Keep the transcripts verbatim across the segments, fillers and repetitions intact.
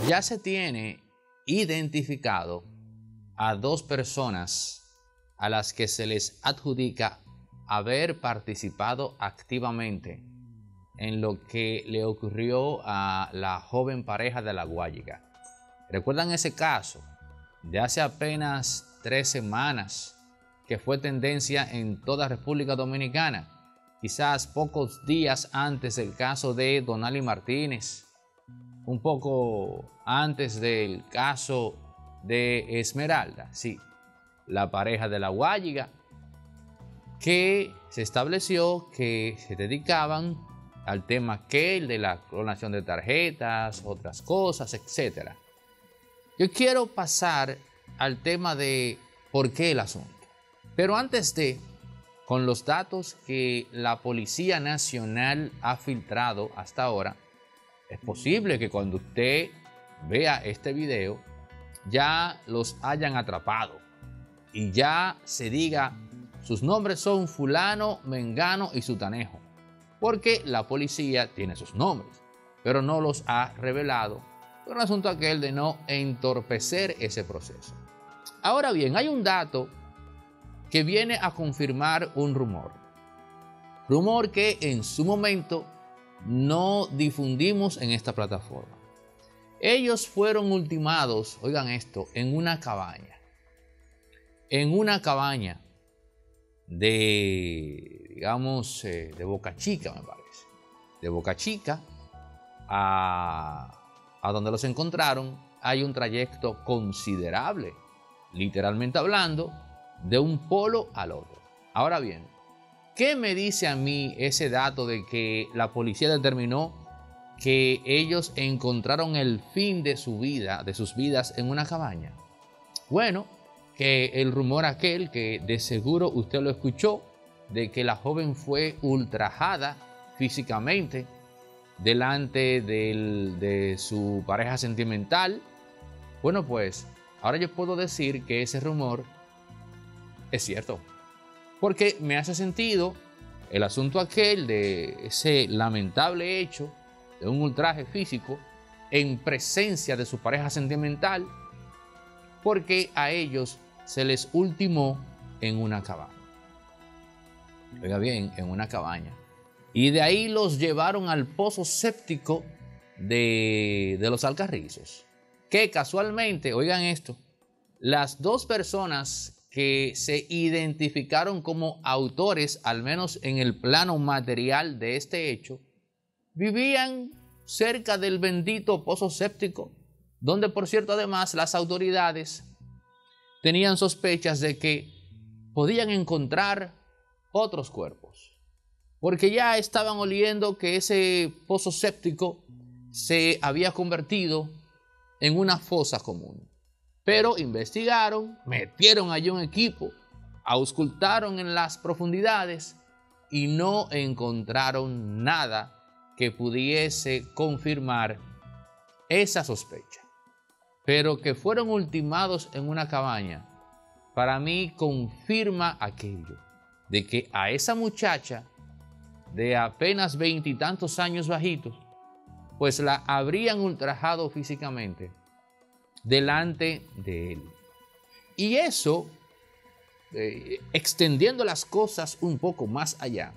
ya se tiene identificado a dos personas a las que se les adjudica haber participado activamente en lo que le ocurrió a la joven pareja de La Guayiga. ¿Recuerdan ese caso de hace apenas tres semanas que fue tendencia en toda República Dominicana? Quizás pocos días antes del caso de Donali Martínez, un poco antes del caso de Esmeralda, sí, la pareja de La Guayiga, que se estableció que se dedicaban al tema aquel de la clonación de tarjetas, otras cosas, etcétera. Yo quiero pasar al tema de por qué el asunto. Pero antes de, con los datos que la Policía Nacional ha filtrado hasta ahora, es posible que cuando usted vea este video ya los hayan atrapado y ya se diga sus nombres son fulano, mengano y sutanejo, porque la policía tiene sus nombres, pero no los ha revelado por un asunto aquel de no entorpecer ese proceso. Ahora bien, hay un dato que viene a confirmar un rumor. Rumor que en su momento no difundimos en esta plataforma. Ellos fueron ultimados, oigan esto, en una cabaña. En una cabaña de, digamos, eh, de Boca Chica, me parece. De Boca Chica a, a donde los encontraron hay un trayecto considerable, literalmente hablando, de un polo al otro. Ahora bien, ¿qué me dice a mí ese dato de que la policía determinó que ellos encontraron el fin de su vida, de sus vidas en una cabaña? Bueno, que el rumor aquel que de seguro usted lo escuchó, de que la joven fue ultrajada físicamente delante del, de su pareja sentimental. Bueno, pues ahora yo puedo decir que ese rumor es cierto, porque me hace sentido el asunto aquel de ese lamentable hecho de un ultraje físico en presencia de su pareja sentimental, porque a ellos se les ultimó en una cabaña. Oiga bien, en una cabaña. Y de ahí los llevaron al pozo séptico de, de los Alcarrizos, que casualmente, oigan esto, las dos personas que se identificaron como autores, al menos en el plano material de este hecho, vivían cerca del bendito pozo séptico, donde, por cierto, además las autoridades tenían sospechas de que podían encontrar otros cuerpos, porque ya estaban oliendo que ese pozo séptico se había convertido en una fosa común. Pero investigaron, metieron allí un equipo, auscultaron en las profundidades y no encontraron nada que pudiese confirmar esa sospecha. Pero que fueron ultimados en una cabaña, para mí confirma aquello de que a esa muchacha de apenas veintitantos años bajitos, pues la habrían ultrajado físicamente delante de él. Y eso, eh, extendiendo las cosas un poco más allá,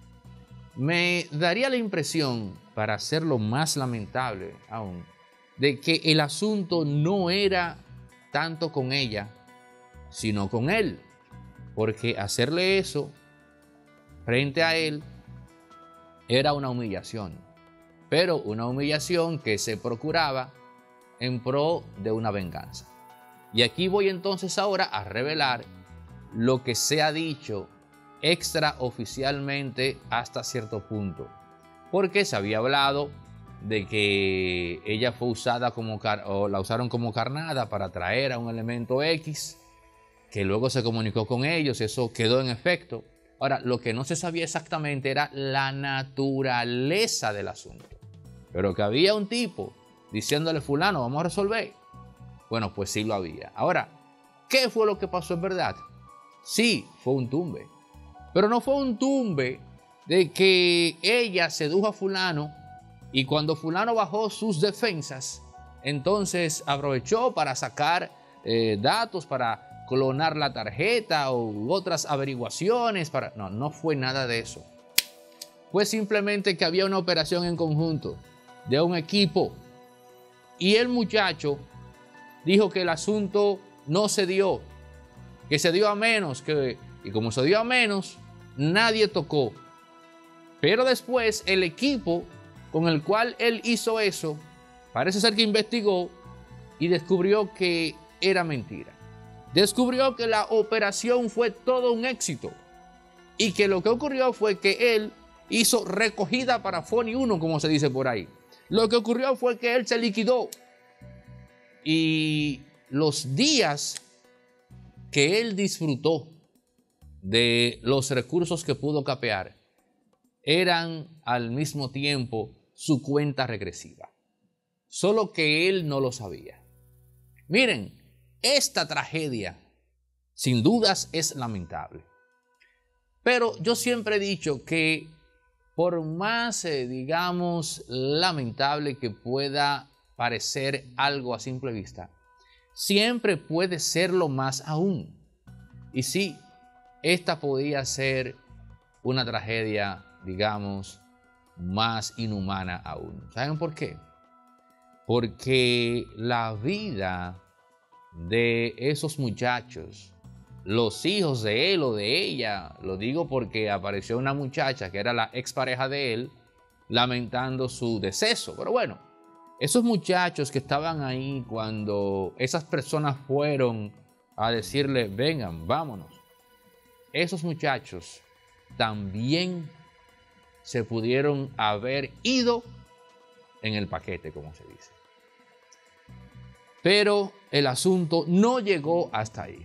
me daría la impresión, para hacerlo más lamentable aún, de que el asunto no era tanto con ella, sino con él, porque hacerle eso frente a él era una humillación, pero una humillación que se procuraba en pro de una venganza. Y aquí voy entonces ahora a revelar lo que se ha dicho extraoficialmente hasta cierto punto, porque se había hablado de que ella fue usada como car o la usaron como carnada para traer a un elemento X, que luego se comunicó con ellos, eso quedó en efecto. Ahora, lo que no se sabía exactamente era la naturaleza del asunto, pero que había un tipo diciéndole fulano, vamos a resolver. Bueno, pues sí lo había. Ahora, ¿qué fue lo que pasó en verdad? Sí, fue un tumbe, pero no fue un tumbe de que ella sedujo a fulano y cuando fulano bajó sus defensas, entonces aprovechó para sacar eh, datos, para clonar la tarjeta u otras averiguaciones. Para... No, no fue nada de eso. Fue simplemente que había una operación en conjunto de un equipo y el muchacho dijo que el asunto no se dio, que se dio a menos, que, y como se dio a menos, nadie tocó. Pero después el equipo con el cual él hizo eso, parece ser que investigó y descubrió que era mentira. Descubrió que la operación fue todo un éxito y que lo que ocurrió fue que él hizo recogida para Fony uno, como se dice por ahí. Lo que ocurrió fue que él se liquidó y los días que él disfrutó de los recursos que pudo capear eran al mismo tiempo su cuenta regresiva. Solo que él no lo sabía. Miren, esta tragedia sin dudas es lamentable. Pero yo siempre he dicho que por más, eh, digamos, lamentable que pueda parecer algo a simple vista, siempre puede serlo más aún. Y sí, esta podía ser una tragedia, digamos, más inhumana aún. ¿Saben por qué? Porque la vida de esos muchachos, los hijos de él o de ella, lo digo porque apareció una muchacha que era la expareja de él, lamentando su deceso. Pero bueno, esos muchachos que estaban ahí cuando esas personas fueron a decirle, vengan, vámonos, esos muchachos también se pudieron haber ido en el paquete, como se dice. Pero el asunto no llegó hasta ahí.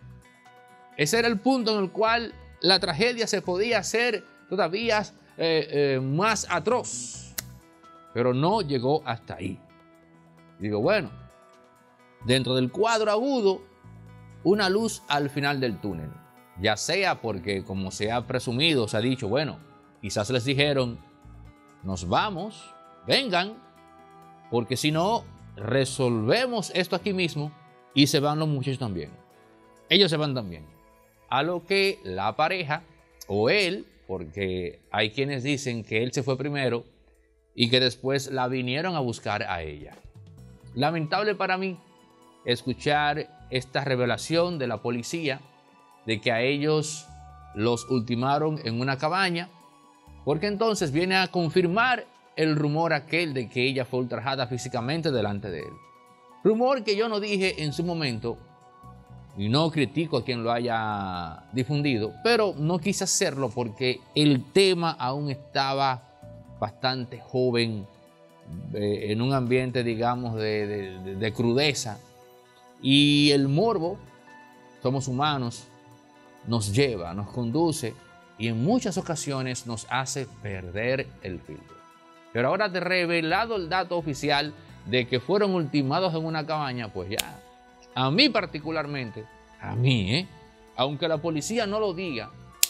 Ese era el punto en el cual la tragedia se podía hacer todavía eh, eh, más atroz. Pero no llegó hasta ahí. Digo, bueno, dentro del cuadro agudo, una luz al final del túnel. Ya sea porque, como se ha presumido, se ha dicho, bueno, quizás les dijeron, nos vamos, vengan, porque si no, resolvemos esto aquí mismo y se van los muchachos también. Ellos se van también. A lo que la pareja, o él, porque hay quienes dicen que él se fue primero y que después la vinieron a buscar a ella. Lamentable para mí escuchar esta revelación de la policía de que a ellos los ultimaron en una cabaña, porque entonces viene a confirmar el rumor aquel de que ella fue ultrajada físicamente delante de él. Rumor que yo no dije en su momento, y no critico a quien lo haya difundido, pero no quise hacerlo porque el tema aún estaba bastante joven, eh, en un ambiente, digamos, de, de, de crudeza. Y el morbo, somos humanos, nos lleva, nos conduce y en muchas ocasiones nos hace perder el filtro. Pero ahora te he revelado el dato oficial de que fueron ultimados en una cabaña, pues ya, a mí particularmente, a mí, ¿eh? aunque la policía no lo diga,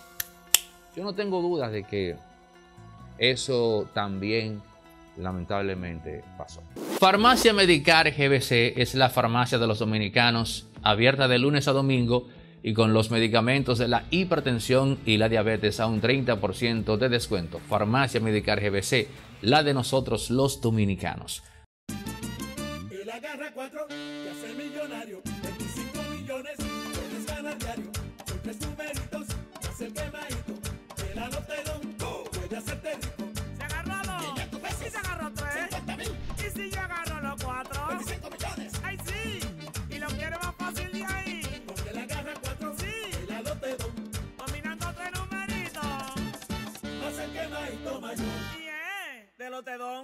yo no tengo dudas de que eso también lamentablemente pasó. Farmacia Medicar G B C es la farmacia de los dominicanos, abierta de lunes a domingo y con los medicamentos de la hipertensión y la diabetes a un treinta por ciento de descuento. Farmacia Medicar G B C, la de nosotros los dominicanos. Él agarra cuatro y hace millonario, veinticinco millones, puedes ganar diario, con tres numeritos, hace el quemadito, el alotedón, puede hacerte rico. Se agarró dos, y se agarró tres, cincuenta mil, y si yo agarro los cuatro, veinticinco millones, ay sí, y lo quiere más fácil de ahí, porque él agarra cuatro, sí, el alotedón, dominando tres numeritos, hace el quemadito mayor. bien, de lotedón.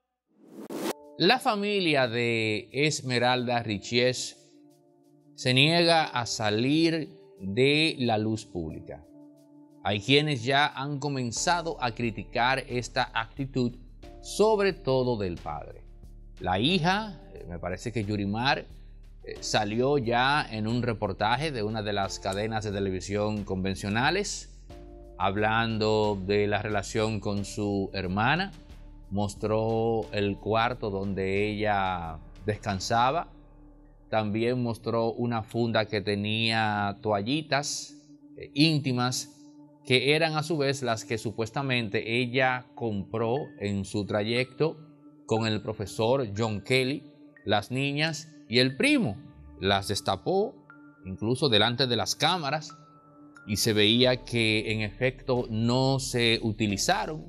La familia de Esmeralda Richies se niega a salir de la luz pública. Hay quienes ya han comenzado a criticar esta actitud, sobre todo del padre. La hija, me parece que Yurimar, salió ya en un reportaje de una de las cadenas de televisión convencionales, hablando de la relación con su hermana. Mostró el cuarto donde ella descansaba. También mostró una funda que tenía toallitas eh, íntimas, que eran a su vez las que supuestamente ella compró en su trayecto con el profesor John Kelly. Las niñas y el primo las destapó, incluso delante de las cámaras, y se veía que en efecto no se utilizaron.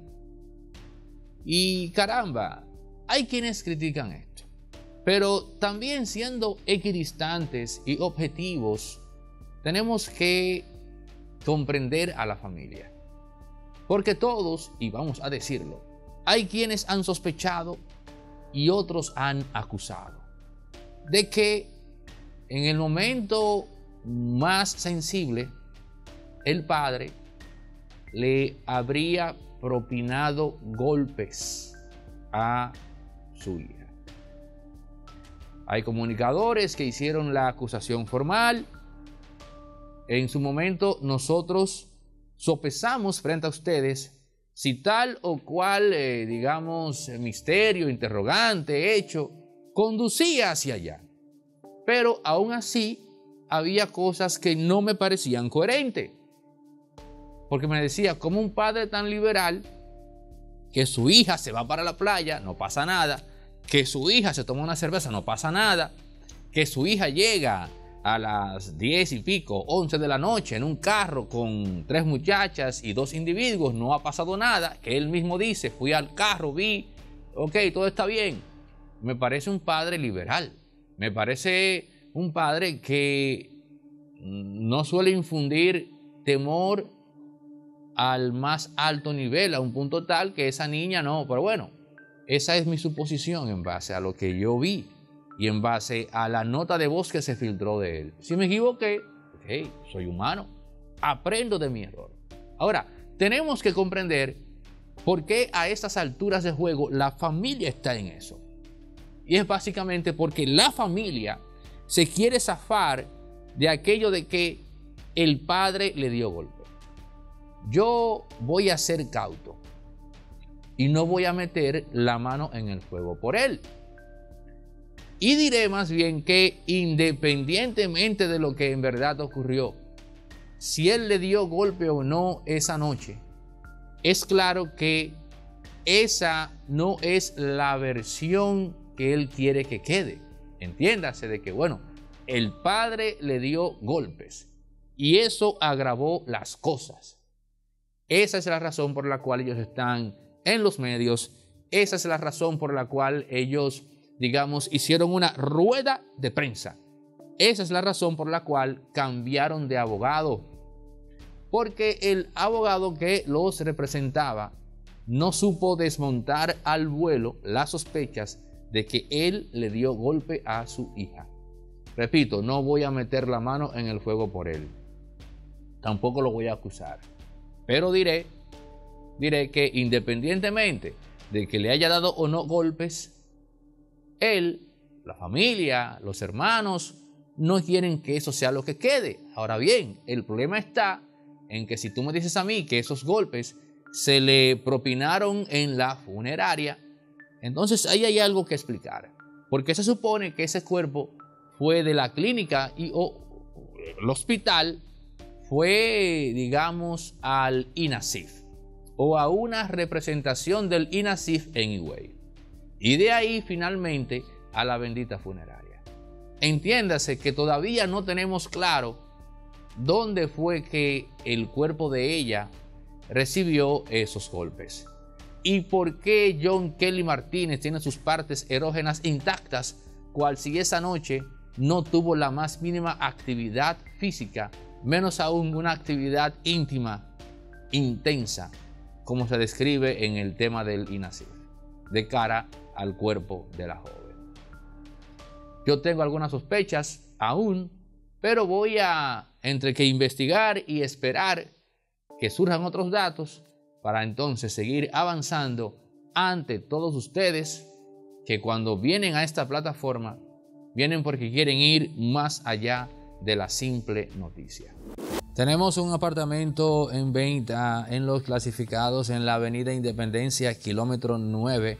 Y caramba, hay quienes critican esto, pero también siendo equidistantes y objetivos, tenemos que comprender a la familia. Porque todos, y vamos a decirlo, hay quienes han sospechado y otros han acusado de que en el momento más sensible el padre le habría propinado golpes a su hija. Hay comunicadores que hicieron la acusación formal. En su momento nosotros sopesamos frente a ustedes si tal o cual, eh, digamos, misterio, interrogante, hecho, conducía hacia allá. Pero aún así había cosas que no me parecían coherentes. Porque me decía, como un padre tan liberal, que su hija se va para la playa, no pasa nada, que su hija se toma una cerveza, no pasa nada, que su hija llega a las diez y pico, once de la noche en un carro con tres muchachas y dos individuos, no ha pasado nada, que él mismo dice, fui al carro, vi, ok, todo está bien. Me parece un padre liberal, me parece un padre que no suele infundir temor al más alto nivel, a un punto tal que esa niña no, pero bueno, esa es mi suposición en base a lo que yo vi y en base a la nota de voz que se filtró de él. Si me equivoqué, hey, soy humano, aprendo de mi error. Ahora, tenemos que comprender por qué a estas alturas de juego la familia está en eso. Y es básicamente porque la familia se quiere zafar de aquello de que el padre le dio golpe. Yo voy a ser cauto y no voy a meter la mano en el fuego por él. Y diré más bien que independientemente de lo que en verdad ocurrió, si él le dio golpe o no esa noche, es claro que esa no es la versión que él quiere que quede. Entiéndase de que, bueno, el padre le dio golpes y eso agravó las cosas. Esa es la razón por la cual ellos están en los medios. Esa es la razón por la cual ellos, digamos, hicieron una rueda de prensa. Esa es la razón por la cual cambiaron de abogado. Porque el abogado que los representaba no supo desmontar al vuelo las sospechas de que él le dio golpe a su hija. Repito, no voy a meter la mano en el fuego por él. Tampoco lo voy a acusar. Pero diré, diré que independientemente de que le haya dado o no golpes, él, la familia, los hermanos, no quieren que eso sea lo que quede. Ahora bien, el problema está en que si tú me dices a mí que esos golpes se le propinaron en la funeraria, entonces ahí hay algo que explicar. Porque se supone que ese cuerpo fue de la clínica y o el hospital, fue, digamos, al INASIF o a una representación del INASIF en Higüey. Y de ahí finalmente a la bendita funeraria. Entiéndase que todavía no tenemos claro dónde fue que el cuerpo de ella recibió esos golpes. Y por qué John Kelly Martínez tiene sus partes erógenas intactas, cual si esa noche no tuvo la más mínima actividad física, menos aún una actividad íntima, intensa, como se describe en el tema del INASIF, de cara al cuerpo de la joven. Yo tengo algunas sospechas aún, pero voy a, entre que investigar y esperar que surjan otros datos, para entonces seguir avanzando ante todos ustedes, que cuando vienen a esta plataforma, vienen porque quieren ir más allá de la simple noticia. Tenemos un apartamento en venta en los clasificados en la avenida Independencia, kilómetro nueve,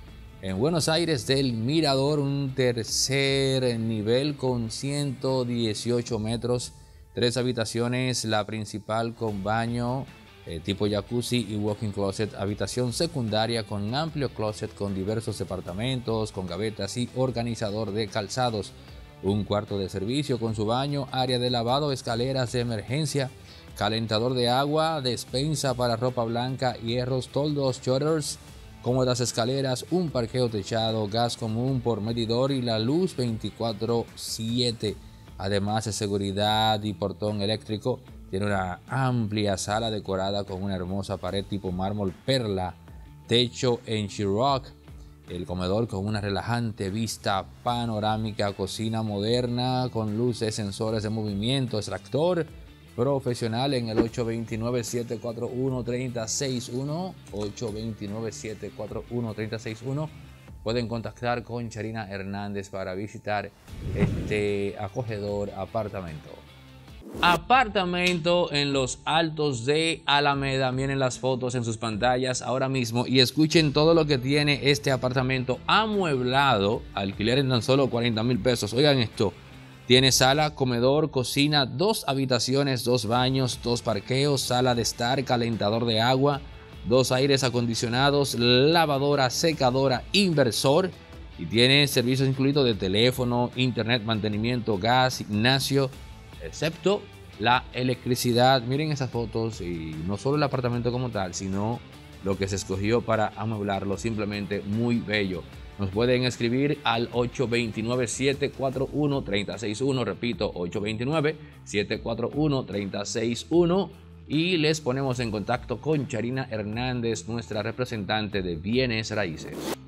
En Buenos Aires del Mirador, un tercer nivel con ciento dieciocho metros, tres habitaciones, la principal con baño eh, tipo jacuzzi y walk-in closet, habitación secundaria con amplio closet con diversos departamentos, con gavetas y organizador de calzados, un cuarto de servicio con su baño, área de lavado, escaleras de emergencia, calentador de agua, despensa para ropa blanca, hierros, toldos, shutters, cómodas escaleras, un parqueo techado, gas común por medidor y la luz veinticuatro siete. Además de seguridad y portón eléctrico, tiene una amplia sala decorada con una hermosa pared tipo mármol perla, techo en Sheetrock, el comedor con una relajante vista panorámica, cocina moderna con luces, sensores de movimiento, extractor profesional en el ocho dos nueve, siete cuatro uno, tres cero seis uno, ocho dos nueve, siete cuatro uno, tres cero seis uno. Pueden contactar con Charina Hernández para visitar este acogedor apartamento. Apartamento en los Altos de Alameda. Miren las fotos en sus pantallas ahora mismo y escuchen todo lo que tiene este apartamento amueblado. Alquiler en tan solo cuarenta mil pesos. Oigan esto. Tiene sala, comedor, cocina, dos habitaciones, dos baños, dos parqueos, sala de estar, calentador de agua, dos aires acondicionados, lavadora, secadora, inversor. Y tiene servicios incluidos de teléfono, internet, mantenimiento, gas, gimnasio, excepto la electricidad. Miren esas fotos y no solo el apartamento como tal, sino lo que se escogió para amueblarlo. Simplemente muy bello. Nos pueden escribir al ocho dos nueve, siete cuatro uno, tres cero seis uno, repito, ocho dos nueve, siete cuatro uno, tres cero seis uno, y les ponemos en contacto con Charina Hernández, nuestra representante de bienes raíces.